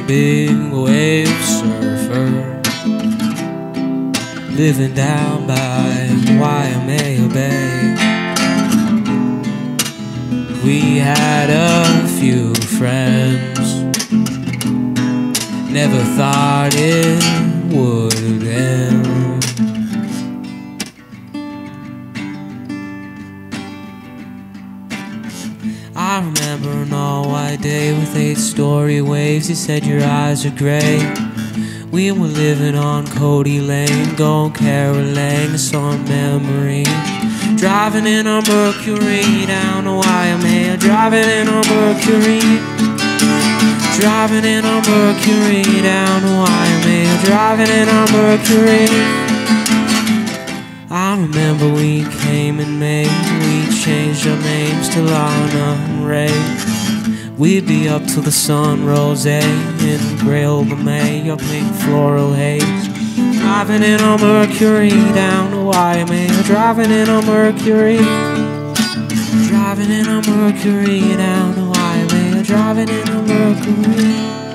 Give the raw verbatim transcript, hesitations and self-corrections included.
big wave surfer, living down by Wayamaya Bay. We had a few friends, never thought it would end. I remember an all-white day with eight-story waves. You said your eyes are gray. We were living on Cody Lane, going caroling to some memory. Driving in our Mercury down to Wayamaya. Driving in our Mercury. Driving in our Mercury down to Wayamaya. Driving in our Mercury. I remember we came in May. We changed our names to Lana Del Rey. We'd be up till the sun rose in Grail the May, your pink floral haze. Driving in our Mercury down to Wayamaya. Driving in our Mercury. Driving in our Mercury down to Wayamaya. Driving in our Mercury.